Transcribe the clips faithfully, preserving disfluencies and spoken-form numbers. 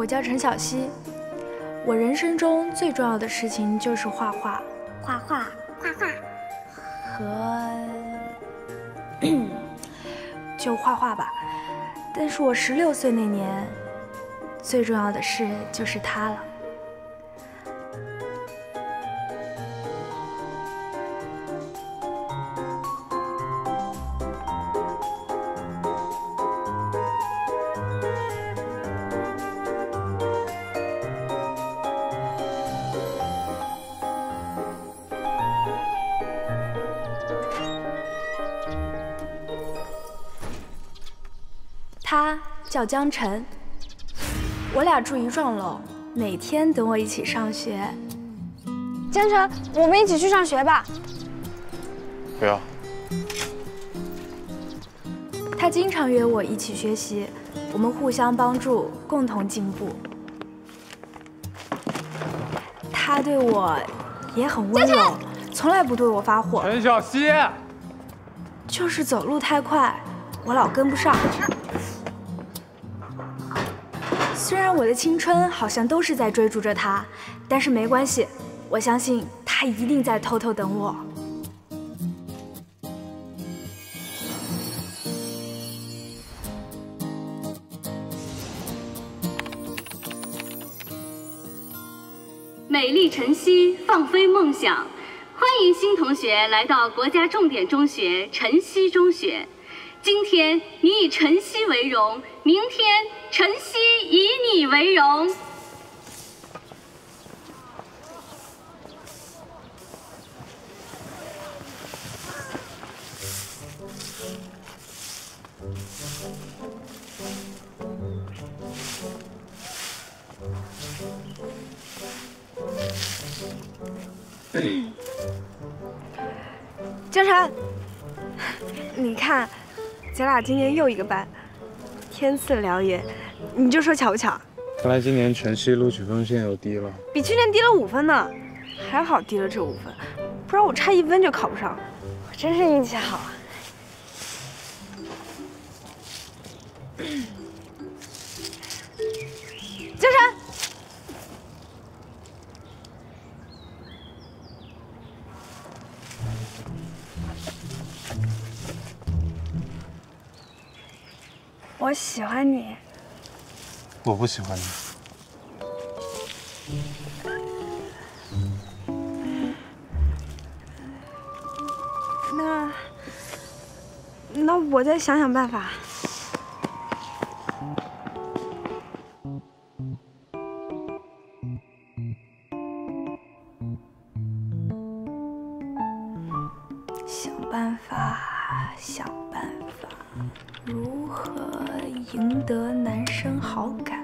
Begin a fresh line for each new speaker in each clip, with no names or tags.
我叫陈小希，我人生中最重要的事情就是画画，
画画，画画，
和就画画吧。但是我十六岁那年，最重要的事就是他了。 他叫江晨，我俩住一幢楼，每天等我一起上学。
江晨，我们一起去上学吧。
不要。
他经常约我一起学习，我们互相帮助，共同进步。他对我也很温柔，从来不对我发火。
陈小希，
就是走路太快，我老跟不上。 虽然我的青春好像都是在追逐着他，但是没关系，我相信他一定在偷偷等我。
美丽晨曦，放飞梦想，欢迎新同学来到国家重点中学晨曦中学。今天你以晨曦为荣，明天晨曦以你为荣。
江晨，你看。 咱俩今年又一个班，天赐良言，你就说巧不巧？
看来今年晨曦录取分线又低了，
比去年低了五分呢，还好低了这五分，不然我差一分就考不上。我真是运气好啊！江晨，我喜欢你。
我不喜欢你。
那，那我再想想办法。想办法，想办法。 如何赢得男生好感？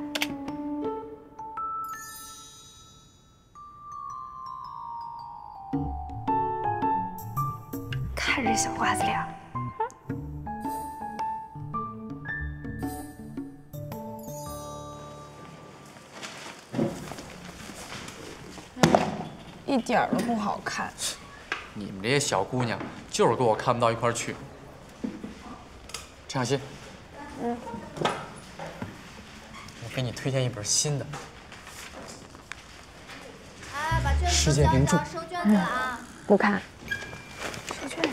看这小瓜子脸，
一点儿都不好看。
你们这些小姑娘就是跟我看不到一块儿去。 陈小希，嗯，我给你推荐一本新的
哎，把卷子
世界名著。
收卷子了啊！
不看。
收卷子。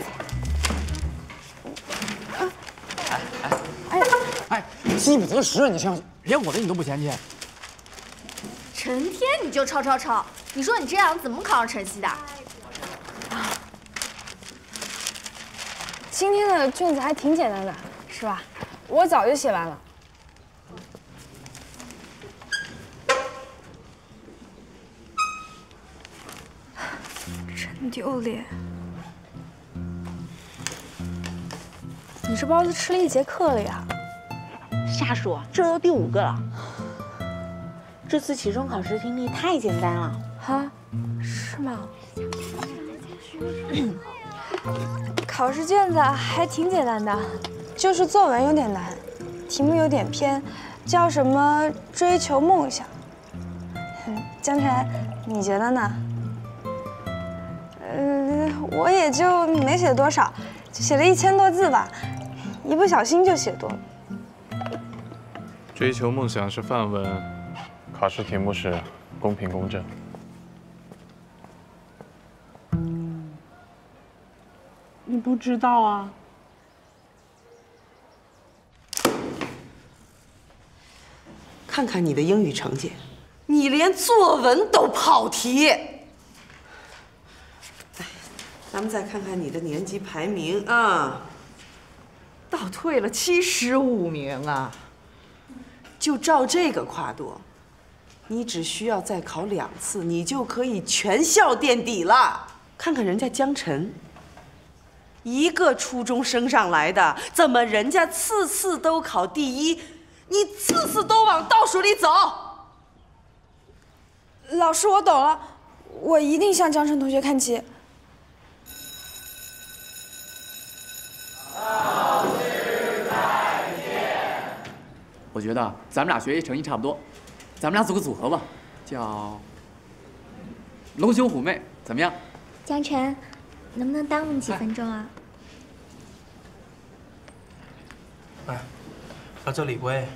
哎哎哎哎，饥不择食啊！你陈小希，连我的你都不嫌弃。
成天你就抄抄抄，你说你这样怎么考上晨曦的？
今天的卷子还挺简单的。 是吧？我早就写完了。
真丢脸！
你这包子吃了一节课了呀？
瞎说，这都第五个了。这次期中考试听力太简单了。
哈，是吗？
考试卷子还挺简单的。 就是作文有点难，题目有点偏，叫什么追求梦想。嗯，江晨，你觉得呢？呃，我也就没写多少，就写了一千多字吧，一不小心就写多了。
追求梦想是范文， 考试题目是公平公正。
你不知道啊？
看看你的英语成绩，你连作文都跑题。哎，咱们再看看你的年级排名啊，倒退了七十五名啊！就照这个跨度，你只需要再考两次，你就可以全校垫底了。看看人家江晨，一个初中升上来的，怎么人家次次都考第一？ 你次次都往倒数里走。
老师，我懂了，我一定向江晨同学看齐。
老师再见。我觉得咱们俩学习成绩差不多，咱们俩组个组合吧，叫龙兄虎妹，怎么样？
江晨，能不能耽误你几分钟啊？
哎，到这里喂。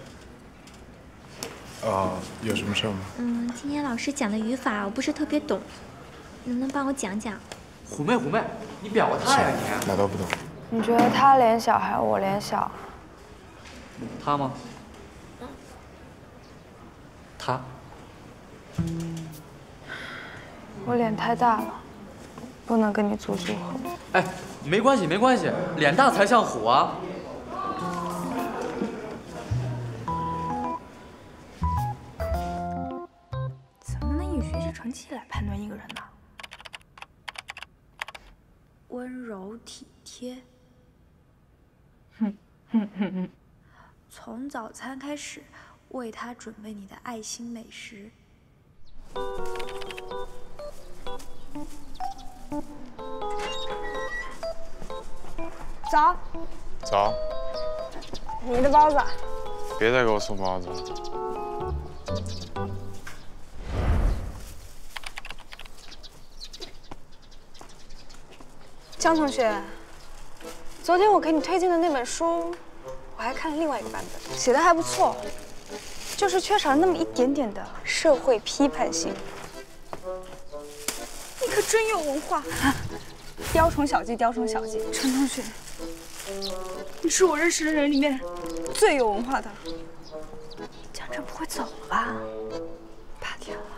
啊，有什么事吗？
嗯，今天老师讲的语法我不是特别懂，能不能帮我讲讲？
虎妹，虎妹，你表个态呀你！
哪都不懂。
你觉得他脸小还是我脸小？
他吗？他。
我脸太大了，不能跟你组组合。
哎，没关系，没关系，脸大才像虎啊。
成绩来判断一个人呢？温柔体贴，
哼哼哼哼。
从早餐开始为他准备你的爱心美食。
早。
早。
你的包子。
别再给我送包子了。
江同学，昨天我给你推荐的那本书，我还看了另外一个版本，写的还不错，就是缺少了那么一点点的社会批判性。你可真有文化，雕虫小技，雕虫小技。陈同学，你是我认识的人里面最有文化的。
江晨不会走了吧？八点了。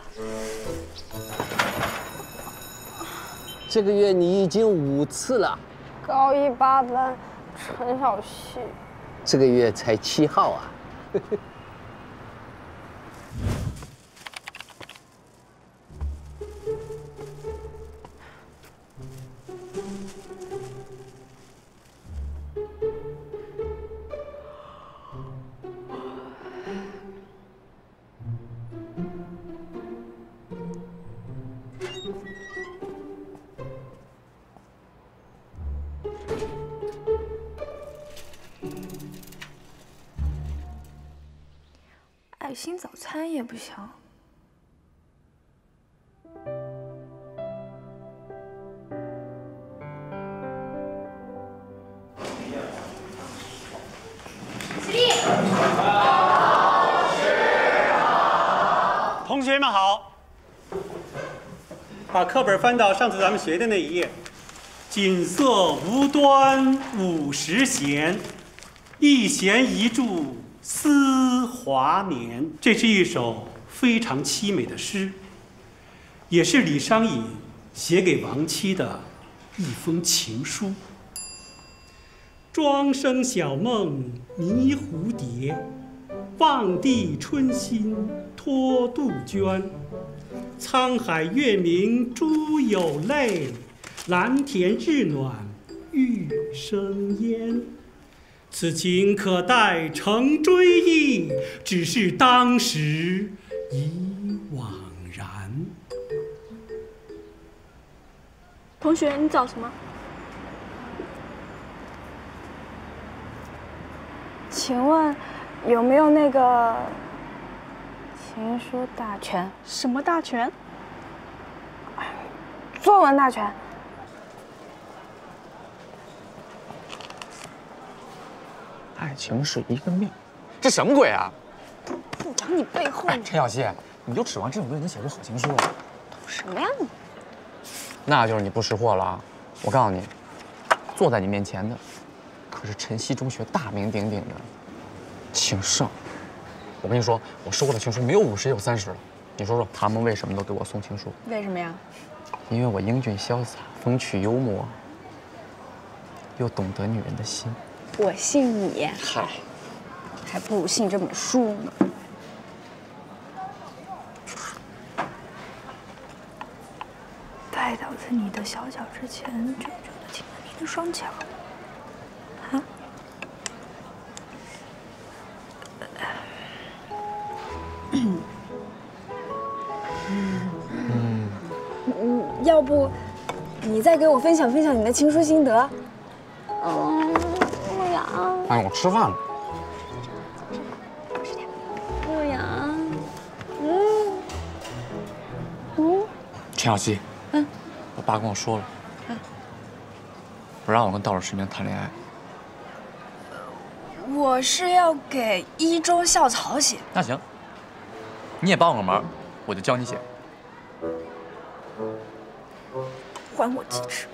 这个月你已经五次了，
高一八班，陈小希。
这个月才七号啊。
爱心早餐也不行。
起立。
同学们好，把课本翻到上次咱们学的那一页。锦瑟无端五十弦，一弦一柱思华年。这是一首非常凄美的诗，也是李商隐写给亡妻的一封情书。庄生晓梦迷蝴蝶，望帝春心托杜鹃。沧海月明珠有泪，蓝田日暖玉生烟。此情可待成追忆，只是当时已惘然。
同学，你找什么？请问有没有那个情书大全？什么大全？作文大全。
爱情是一个命，这什么鬼啊？
不往你背后。
哎，陈小希， 你就指望这种东西能写出好情书啊？
什么呀你？
那就是你不识货了啊！我告诉你，坐在你面前的可是晨曦中学大名鼎鼎的情圣。我跟你说，我收过的情书没有五十也有三十了。你说说，他们为什么都给我送情书？
为什么呀？
因为我英俊潇洒、风趣幽默，又懂得女人的心。
我信你。
嗨，
还不如信这本书呢。
拜倒在你的小脚之前，久久地亲了你的双脚。啊？
嗯嗯，要不你再给我分享分享你的情书心得？嗯，陆阳。
哎，我吃饭了。
陆阳。嗯。嗯。
陈小希。
嗯。
我爸跟我说了，
嗯，
不让我跟道士师妹谈恋爱。
我是要给一中校草写。
那行，你也帮我个忙，我就教你写。
还我鸡翅！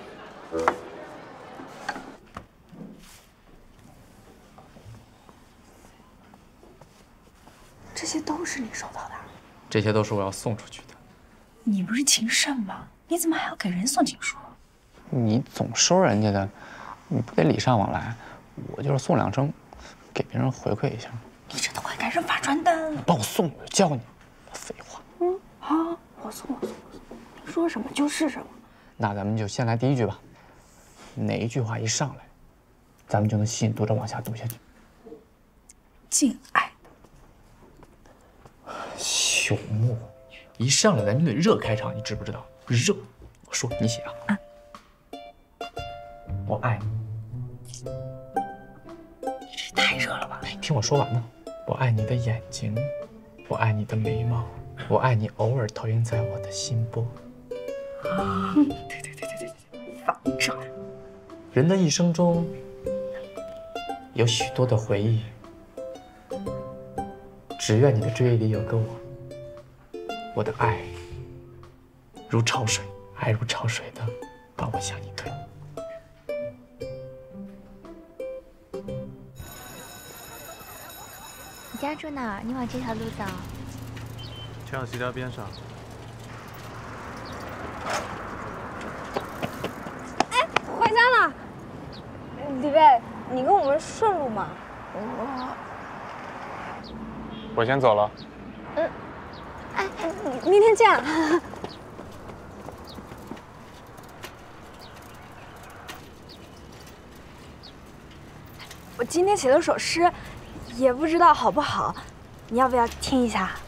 这些都是你收到的？
这些都是我要送出去的。
你不是情圣吗？你怎么还要给人送情书？
你总收人家的，你不得礼尚往来？我就是送两声，给别人回馈一下。
你这都快赶上发传单了。
你帮我送，我就教你。废话。
嗯，好，我送，我送，我送。你说什么就是什么。
那咱们就先来第一句吧。哪一句话一上来，咱们就能吸引读者往下读下去？
敬爱
的朽木，一上来咱就得热开场，你知不知道？热。我说，你写啊。啊。我爱你。
太热了吧？
哎，听我说完呢。我爱你的眼睛，我爱你的眉毛，我爱你偶尔投影在我的心波。
啊，对对对对对，反转。
人的一生中有许多的回忆，只愿你的追忆里有个我。我的爱如潮水，爱如潮水的把我向你推。
你家住哪儿？你往这条路走。
陈小希家边上。
哎，回家了。李贝，你跟我们顺路吗？我
我先走了。
嗯。哎，明天见。我今天写了首诗，也不知道好不好，你要不要听一下？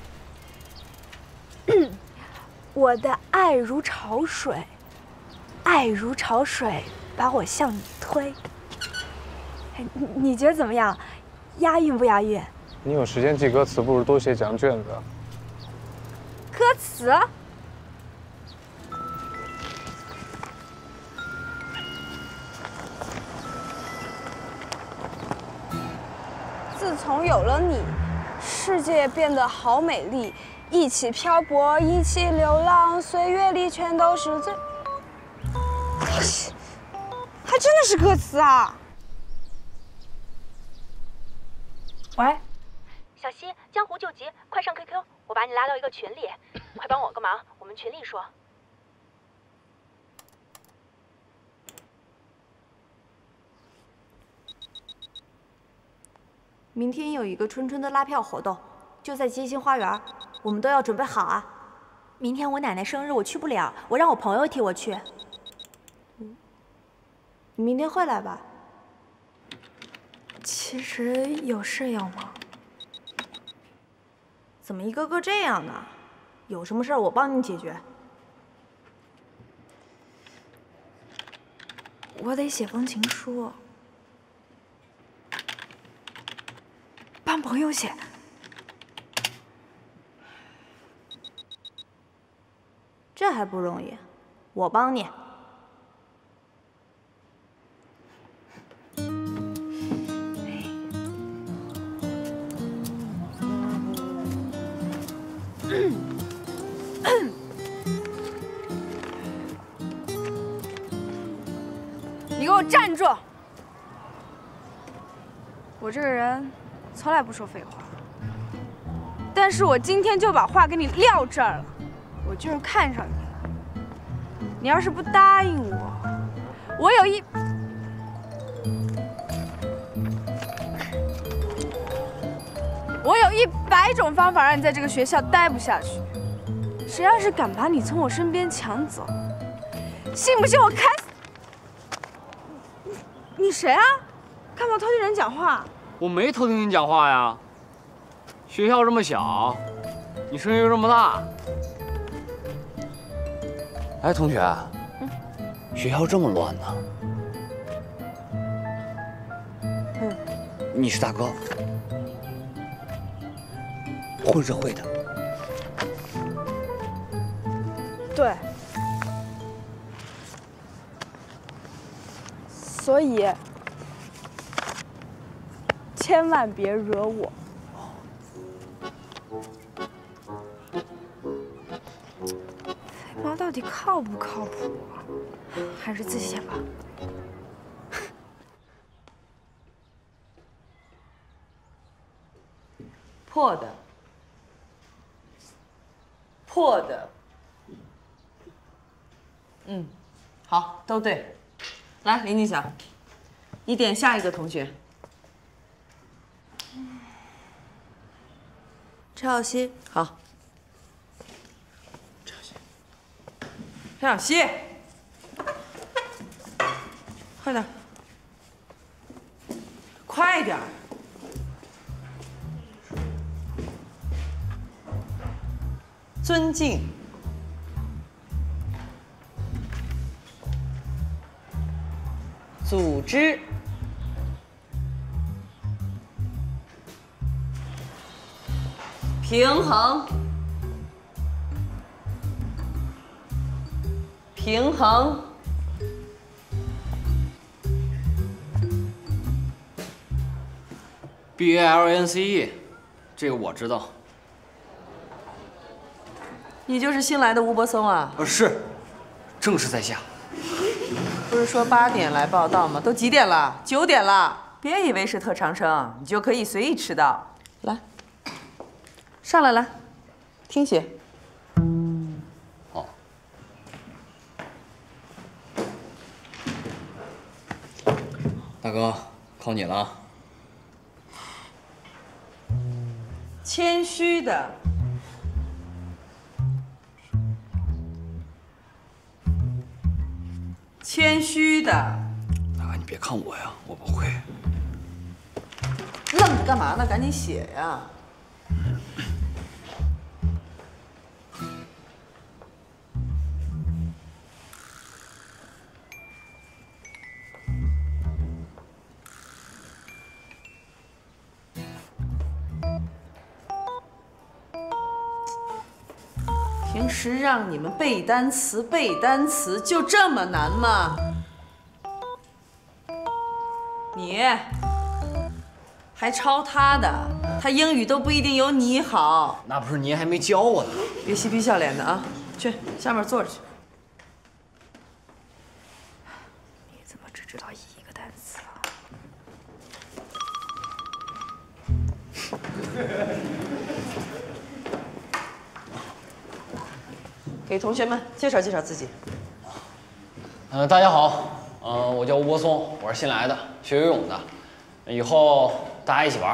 我的爱如潮水，爱如潮水把我向你推。哎，你你觉得怎么样？押韵不押韵？
你有时间记歌词，不如多写几张卷子。
歌词？自从有了你，世界变得好美丽。一起漂泊，一起流浪，岁月里全都是最……还真的是歌词啊！
喂，
小希，江湖救急，快上 Q Q， 我把你拉到一个群里，快帮我个忙，我们群里说。
明天有一个春春的拉票活动，就在街心花园，我们都要准备好啊。
明天我奶奶生日，我去不了，我让我朋友替我去。
嗯，你明天会来吧？
其实有事要忙。
怎么一个个这样呢？有什么事儿我帮你解决。
我得写封情书，帮朋友写。
这还不容易，我帮你。
嗯
站住！我这个人从来不说废话，但是我今天就把话给你撂这儿了，我就是看上你了。你要是不答应我，我有一……我有一百种方法让你在这个学校待不下去。谁要是敢把你从我身边抢走，信不信我砍死你？你谁啊？干嘛偷听人讲话？
我没偷听你讲话呀。学校这么小，你声音又这么大。哎，同学，嗯、学校这么乱呢？嗯，你是大哥，混社会的。
对。所以，千万别惹我。飞毛到底靠不靠谱啊？还是自己先吧。
破的，破的。嗯，好，都对。来，林静晓，你点下一个同学。陈小希，好。陈小希，陈小希，快点，快点。尊敬。组织，平衡，平衡，
B A L N C E， 这个我知道。
你就是新来的吴柏松啊？
呃，是，正是在下。
不是说八点来报到吗？都几点了？九点了。别以为是特长生，你就可以随意迟到。来，上来来，听写。
好。大哥，靠你了。
谦虚的。谦虚的。
大哥，你别看我呀，我不会。
愣着干嘛呢？赶紧写呀！平时让你们背单词，背单词就这么难吗？你还抄他的，他英语都不一定有你好。
那不是您还没教我呢。
别嬉皮笑脸的啊！去下面坐着去。
你怎么只知道一个单词啊？
给同学们介绍介绍自己。
呃，大家好，呃，我叫吴柏松，我是新来的，学游泳的，以后大家一起玩。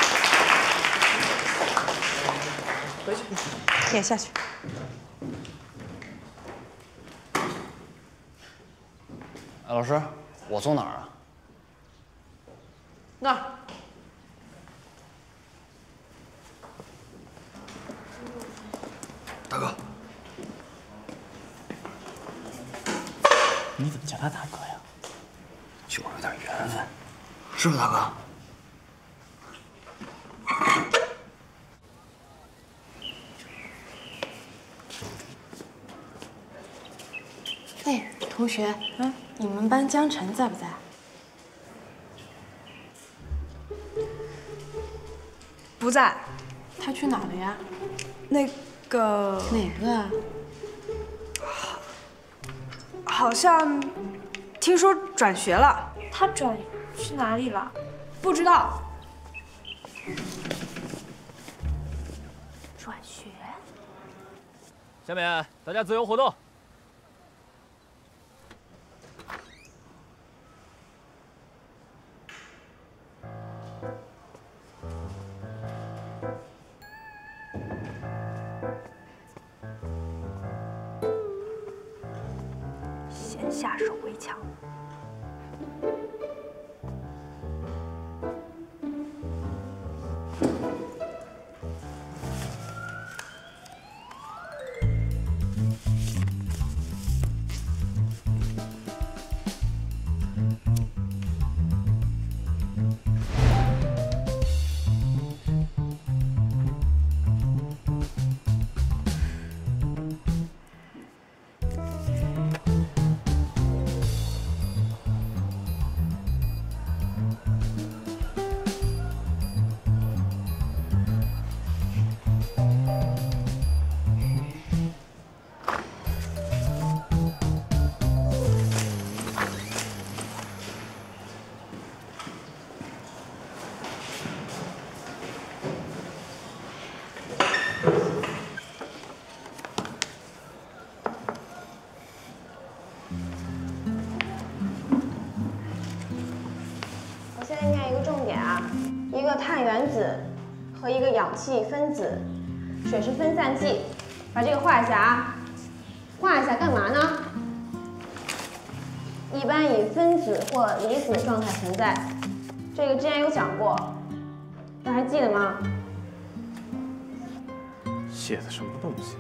回去，你也下去。
哎，老师，我坐哪儿啊？
那儿。
大哥。
你怎么叫他大哥呀？
就是有点缘分，是不是大哥？
哎，同学，嗯，你们班江晨在不在？
不在。
他去哪了呀？
那个
哪个啊？
好像听说转学了。
他转去哪里了？
不知道。
转学？
下面大家自由活动。
先下手为强。
我现在念一个重点啊，一个碳原子和一个氧气分子，水是分散剂，把这个画一下啊。画一下干嘛呢？一般以分子或离子状态存在，这个之前有讲过，大家还记得吗？
写的什么东西啊？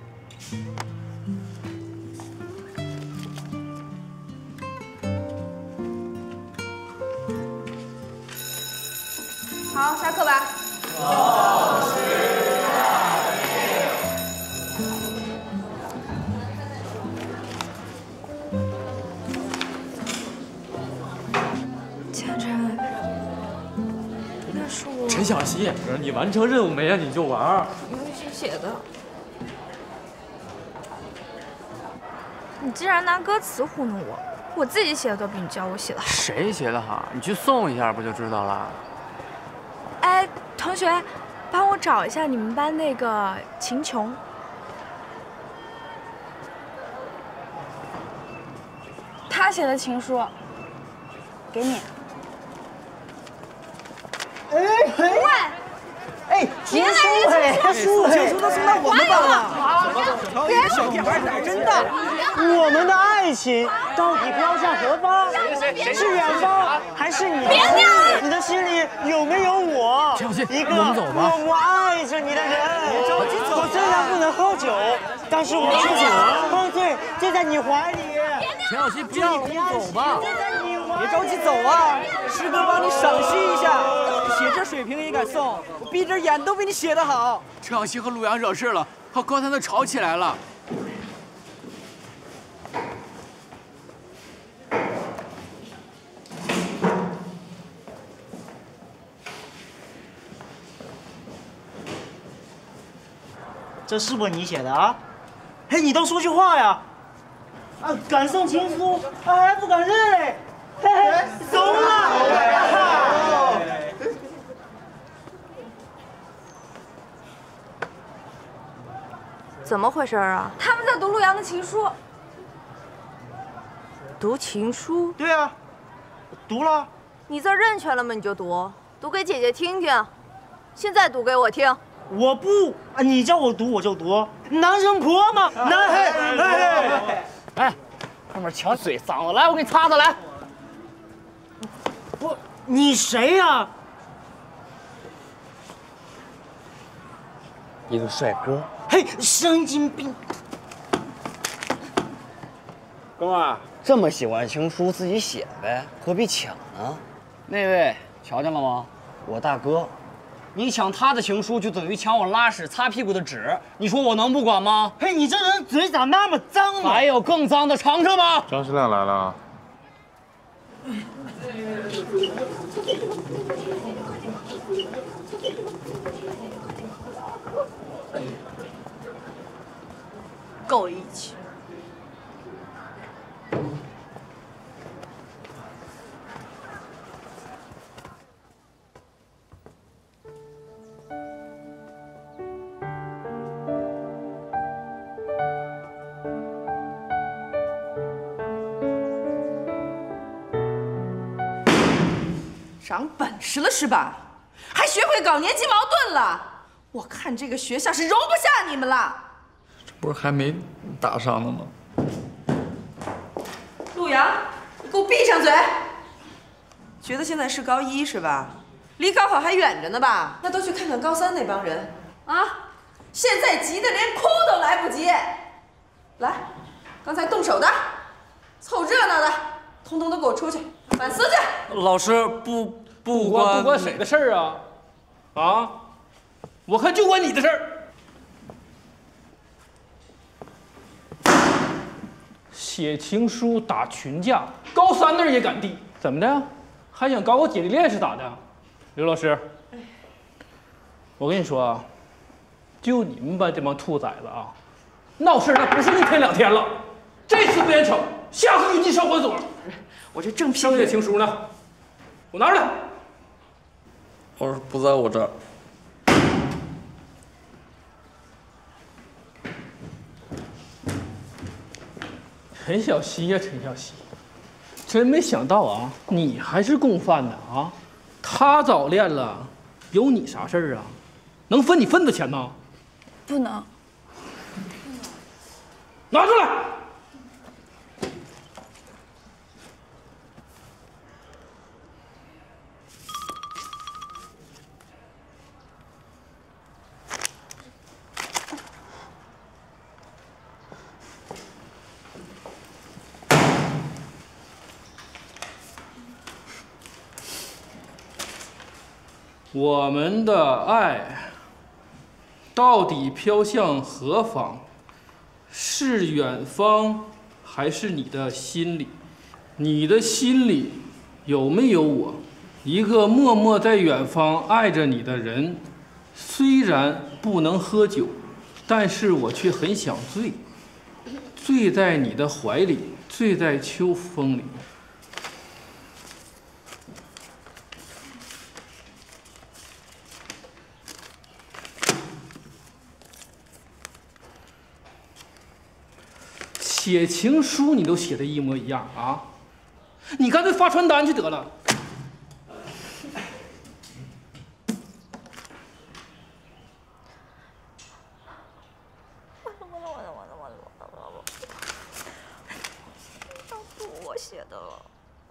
好，下课吧。
老师大爷。
嘉诚，那是我。
陈小希，你完成任务没啊？你就玩。
游戏写的。
你竟然拿歌词糊弄我，我自己写的都比你教我写的好。
谁写的好？你去送一下不就知道了？
哎，同学，帮我找一下你们班那个秦琼。
他写的情书，给你。
哎喂！哎，情书哎，书情书都送到我们班了。别小屁孩胆真大！我们的爱情到底飘向何方？是远方还是你？别闹！你的心里有没有我？一个默默爱着你的人。我虽然不能喝酒，但是我知道喝醉就在你怀里。
陈小希，不要，我们走吧。
别着急走啊，师哥帮你赏析一下。写这水平也敢送，我闭着眼都比你写得好。
陈小希和陆阳惹事了，和高三都吵起来了。
这是不是你写的啊？嘿，你倒说句话呀！啊，敢送情书，啊还不敢认嘞！嘿嘿，怂了！
怎么回事啊？
他们在读陆阳的情书。
读情书？
对啊，读了。
你这认全了吗？你就读，读给姐姐听听。现在读给我听。
我不啊！你叫我读我就读，男人婆嘛，男嘿嘿。
哎，后面抢嘴嗓子，来，我给你擦擦来。
不，你谁呀？
一个帅哥。
嘿，神经病！
哥们儿，这么喜欢情书，自己写呗，何必抢呢？
那位瞧见了吗？
我大哥。 你抢他的情书，就等于抢我拉屎擦屁股的纸，你说我能不管吗？
嘿，你这人嘴咋那么脏呢？
还有更脏的，尝尝吧。
张师亮来了。
够义气。
长本事了是吧？还学会搞年级矛盾了？我看这个学校是容不下你们了。
这不是还没打上呢吗？
陆阳，你给我闭上嘴！觉得现在是高一是吧？离高考还远着呢吧？那都去看看高三那帮人啊！现在急得连哭都来不及。来，刚才动手的，凑热闹的，通通都给我出去反思去。
老师不不关
不关谁的事儿啊？啊？我看就关你的事儿。写情书打群架，高三那儿也敢递，怎么的？还想搞我姐弟恋是咋的？刘老师，我跟你说啊，就你们班这帮兔崽子啊，闹事那不是一天两天了。这次不严惩，下次就进少管所。
我这正批
剩下情书呢，我拿出来。
老师不在我这儿。
陈小希呀，陈小希，真没想到啊，你还是共犯呢啊！他早恋了，有你啥事儿啊？能分你份子钱吗？
不能。
拿出来！我们的爱到底飘向何方？是远方，还是你的心里？你的心里有没有我？一个默默在远方爱着你的人。虽然不能喝酒，但是我却很想醉，醉在你的怀里，醉在秋风里。写情书你都写的一模一样啊！你干脆发传单去得了。
完了完了完了完了完了完了完了！要不我写的了。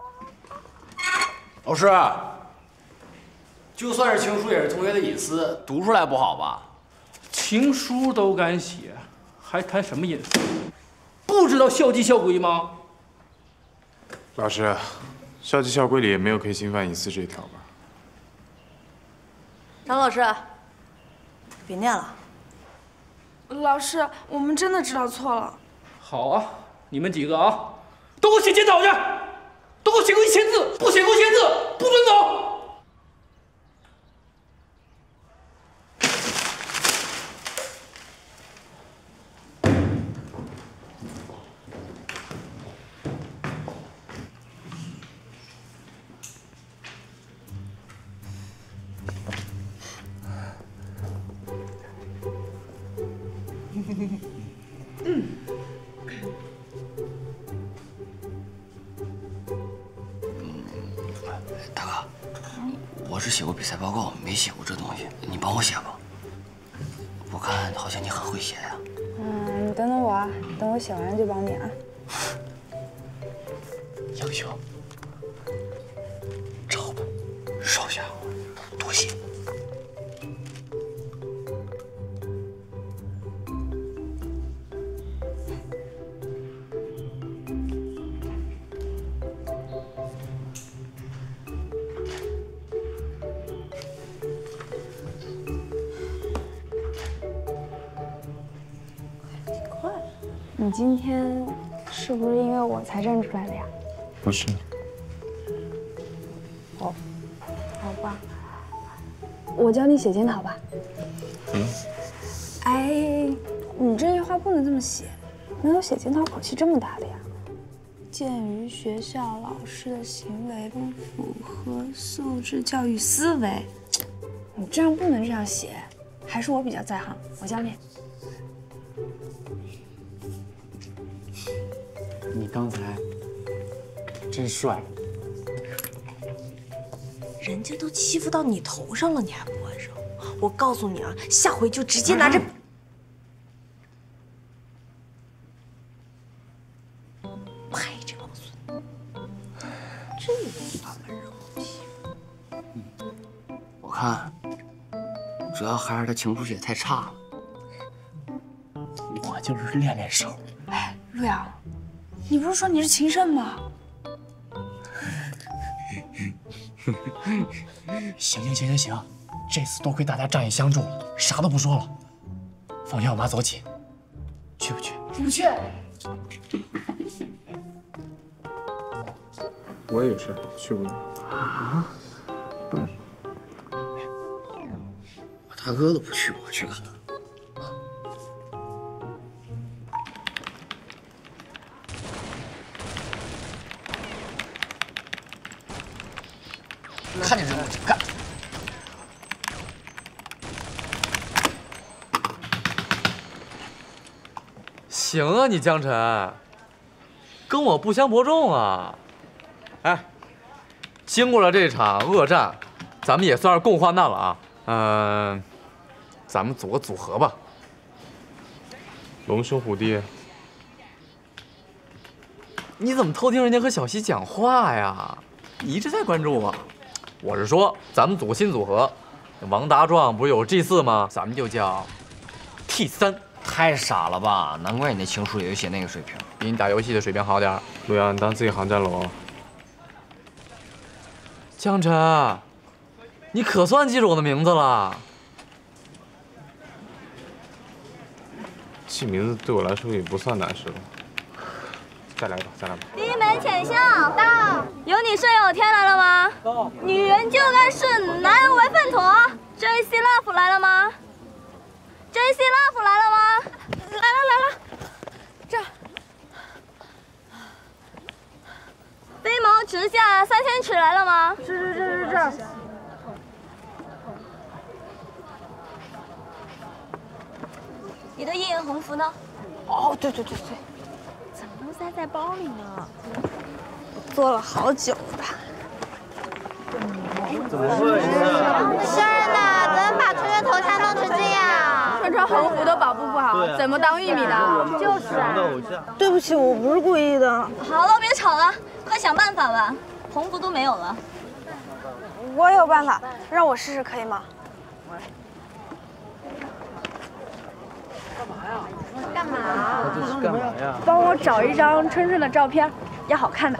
老师，就算是情书，也是同学的隐私，读出来不好吧？
情书都敢写，还谈什么隐私？不知道校纪校规吗？
老师，校纪校规里也没有可以侵犯隐私这一条吧？
张老师，别念了。
老师，我们真的知道错了。
好啊，你们几个啊，都给我写检讨去，都给我写够一千字，不写够一千字不准走。
嗯，
大哥，我只写过比赛报告，没写过这东西，你帮我写吧。我看好像你很会写呀。
嗯，你等等我啊，等我写完就帮你啊。
英雄，找吧，少侠，多谢。
你今天是不是因为我才认出来的呀？
不是。
哦，好吧，我教你写检讨吧。
嗯。
哎，你这句话不能这么写，没有写检讨口气这么大的呀。鉴于学校老师的行为不符合素质教育思维，你这样不能这样写。还是我比较在行，我教你。
你刚才真帅，
人家都欺负到你头上了，你还不还手？我告诉你啊，下回就直接拿着。拍这帮孙子，这个算盘惹我欺负。
我看，主要还是他情书写太差了。
我就是练练手。
哎，陆阳，你不是说你是情圣吗？
行行行行行，这次多亏大家仗义相助，啥都不说了。放学我妈走起，去不去？
不去。
我也是，去不了。啊？
嗯。我大哥都不去，我去干嘛？
看见人我就干。行啊，你江晨，跟我不相伯仲啊。哎，经过了这场恶战，咱们也算是共患难了啊。嗯、呃，咱们组个组合吧。
龙兄虎弟，
你怎么偷听人家和小西讲话呀？你一直在关注我。我是说，咱们组个新组合，王达壮不是有 G 四吗？咱们就叫 T 三。
太傻了吧！难怪你那情书也就写那个水平，
比你打游戏的水平好点。
陆阳，你当自己航站楼。
江晨，你可算记住我的名字了。
记名字对我来说也不算难事了。再来一把，再来一把。
第一门浅笑到，有你顺有天来了吗？到。女人就该顺，男人为粪土。J C Love 来了吗 ？J C Love 来了吗？来了来了，这。飞毛直下三千尺来了吗？是是是是这儿。你的一言鸿福呢？
哦，对对对对。
怎么都塞在包里呢？
我做了好久的。
怎么回事？
是的，怎么把春月头像弄成这样？
穿穿横幅都保护不好，怎么当玉米的？
就是啊。
对不起，我不是故意的。
好了，别吵了，快想办法吧，横幅都没有了。
我有办法，让我试试可以吗？
干嘛？
这是干嘛呀？
帮我找一张春春的照片，要好看的。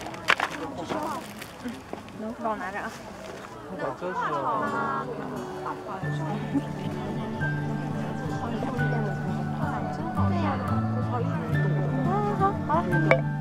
嗯，能帮我拿着啊。
真是啊。
对呀。
好好好。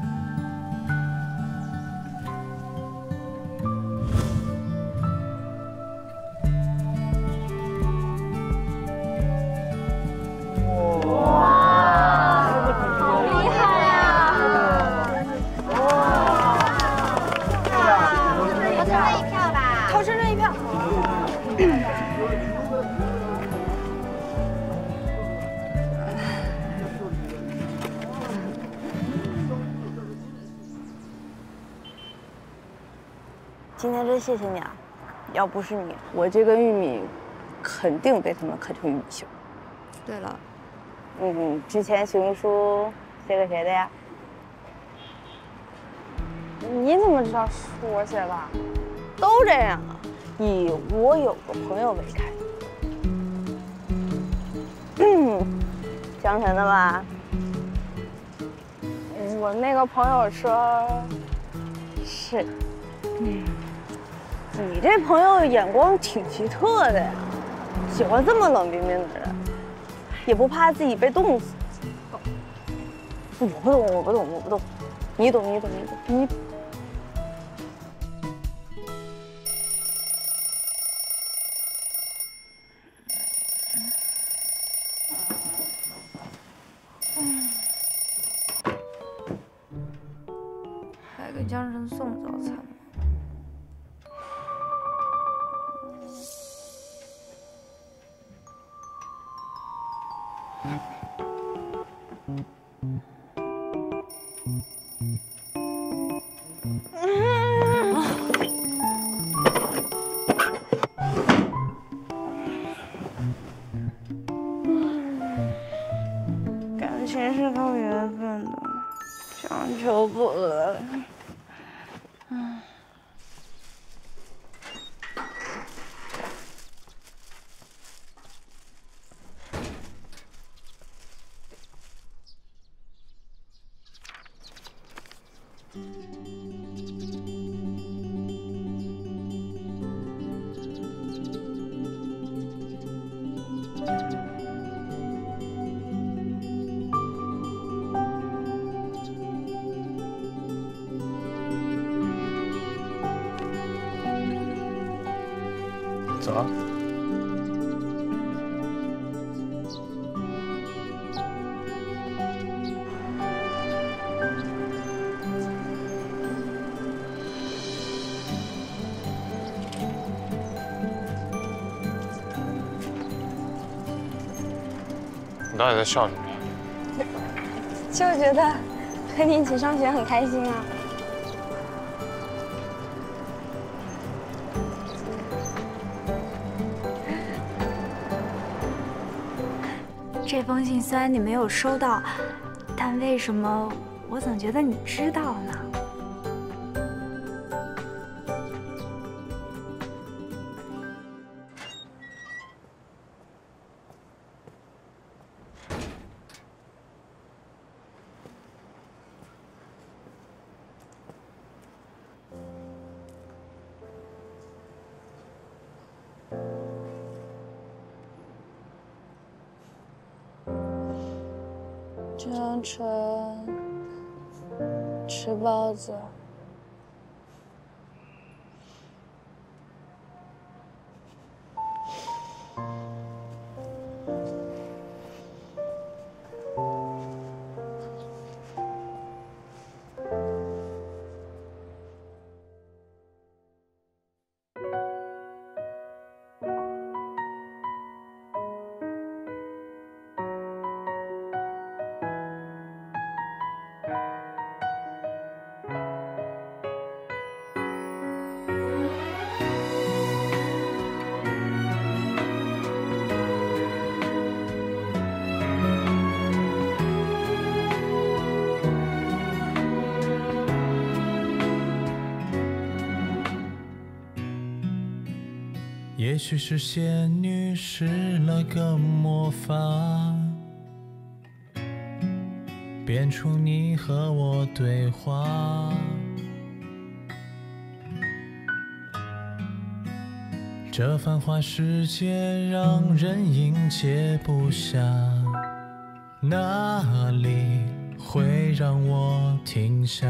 今天真谢谢你啊！要不是你，我这根玉米肯定被他们啃成玉米芯。对了，嗯，之前许文书写给谁的呀？你怎么知道是我写的？都这样啊，以我有个朋友为开。嗯，江晨的吧？我那个朋友说，是。嗯。你这朋友眼光挺奇特的呀，喜欢这么冷冰冰的人，也不怕自己被冻死。我不懂，我不懂，我不懂，你懂，你懂，你懂，你。还给江晨送早餐。 情是靠缘分的，强求不来。嗯。
走。你到底在笑什么呀？
就觉得和你一起上学很开心啊。
这封信虽然你没有收到，但为什么我总觉得你知道呢？
张晨吃包子。
也许是仙女施了个魔法，变出你和我对话。这繁华世界让人应接不暇，哪里会让我停下？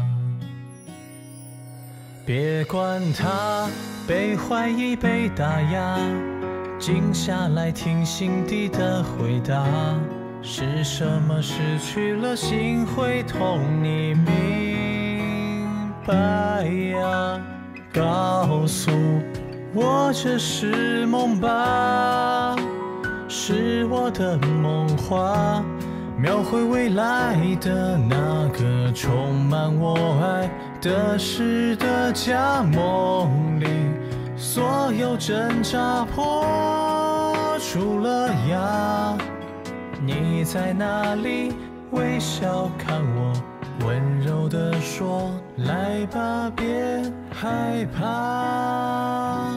别管它。 被怀疑，被打压，静下来听心底的回答。是什么失去了心会痛？你明白呀？告诉我这是梦吧？是我的梦话，描绘未来的那个充满我爱的诗的假梦里。 所有挣扎破出了芽，你在哪里？微笑看我，温柔地说：“来吧，别害怕。”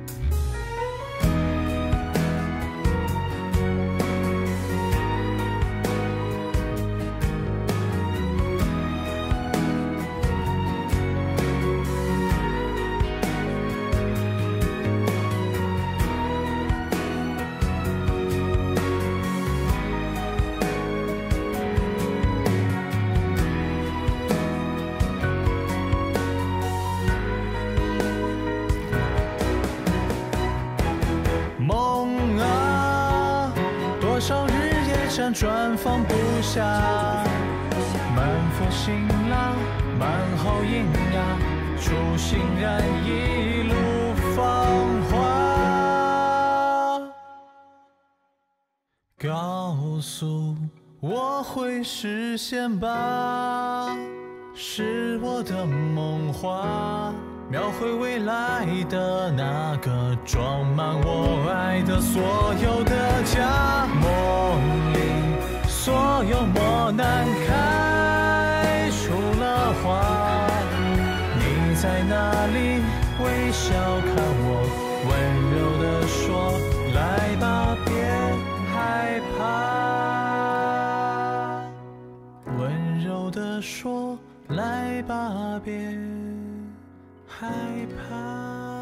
转放不下，满腹辛辣，满好营养，初心燃一路芳华。告诉我会实现吧，是我的梦话。 描绘未来的那个装满我爱的所有的家，梦里所有梦。 柔地说：“来吧，别害怕。”